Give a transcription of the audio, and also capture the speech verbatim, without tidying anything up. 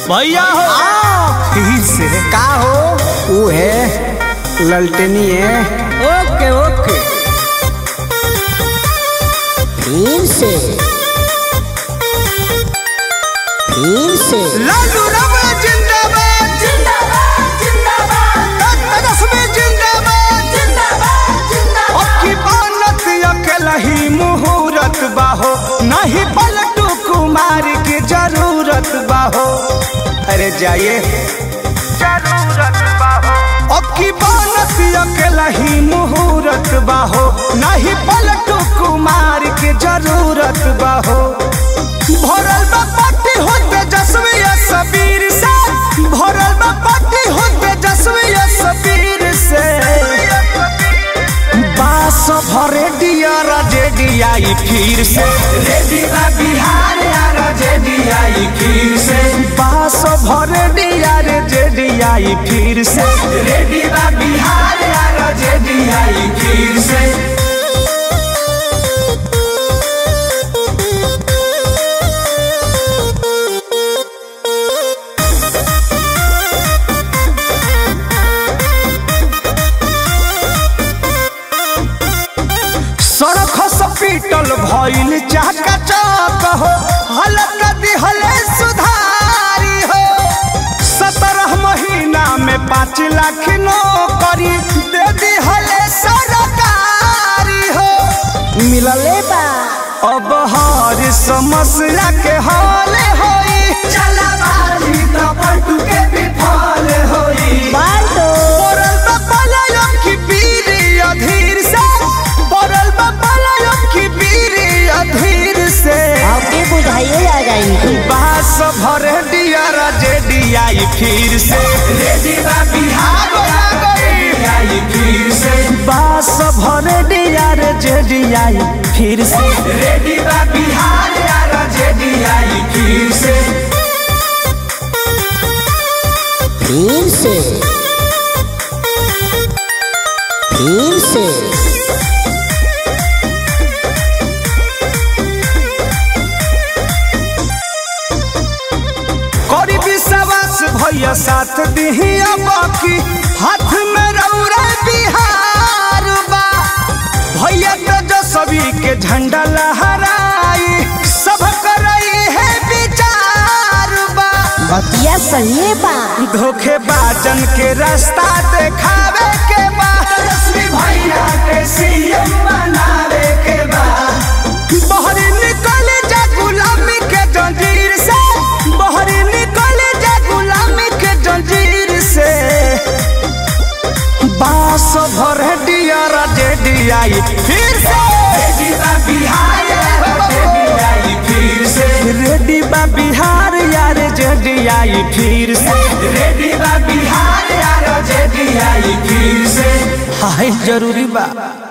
भैया हो फिर से का हो वो है ललटेनी है। ओके ओके फिर से फिर से लालू रबड़ जिंदाबाद जिंदाबाद जिंदाबाद तेजस्वी जिंदाबाद जिंदाबाद जिंदाबाद अक्की बनत अकेला ही मुहूर्त बाहो नहीं पलटू कुमार की जरूरत बाहो। अरे जाइए जरूरत बाहो अक्की बनत अकेला ही मुहूर्त बाहो नहीं पलटू कुमार की जरूरत बाहो। भरल बा पार्टी हो तेजस्वी सबीर से भरल बा पार्टी हो तेजस्वी सबीर से बास भरे दिया जेडीआई फिर से रेडी बा बिहार यार जेडीआई फिर से बास भरे दिया जेडीआई फिर से रेडी बा बिहार यार जेडीआई फिर से। सड़क हॉस्पिटल भइल चाका चौक हो हलक दिहले सुधारी हो। सत्रह महीना में पाँच लाख नौकरी दे दिहले सरकारी हो। मिलले बा अब हर समस्या के हल होई चला बाजी तो पलटू के विफल होई। बाल्टो पड़ल बा पलायन की पीरी अधीर से पड़ल बा पलायन की पीरी अधीर से आपके बुझाइए जाएगा इनको। बास भरे दिया जेडीआई फिर से रेडी बा बिहार आ गई फिर से बास भरे दिया जेडीआई फिर से रेडी बा बिहार यार जेडीआई फिर से फिर से फिर से करी विश्वास भैया साथ दिहिया बाकी हाथ में रौरा बिहार बा। भैया तेजस्वी के झंडा लहराई सब करई है विचार बा। बतिया सही बा धोखेबाजन के रास्ता देखावे के बा तेजस्वी भैया के सीएम बनावे के बा। बहरी निकल जा गुलामी के जंजीर से बहरी निकल जा गुलामी के जंजीर से बास भर दिया जेडीआई फिर से रेडी बा बिहार जेडीआई फिर से रेडी बा बिहार यार जेडीआई फिर से रेडी बा बिहार यार जेडीआई फिर से हाय जरूरी बा।